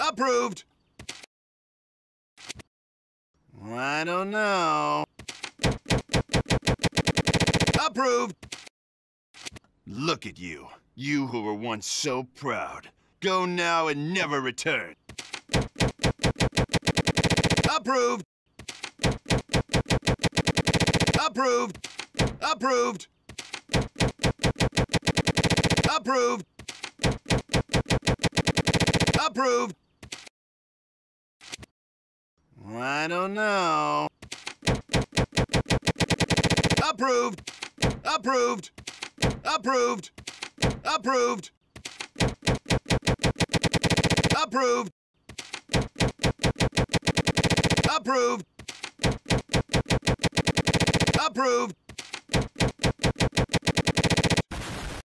Approved! I don't know. Approved! Look at you. You who were once so proud. Go now and never return. Approved! Approved! Approved! Approved! Approved! I don't know. Approved! Approved! Approved! Approved! Approved! Approved! Approved!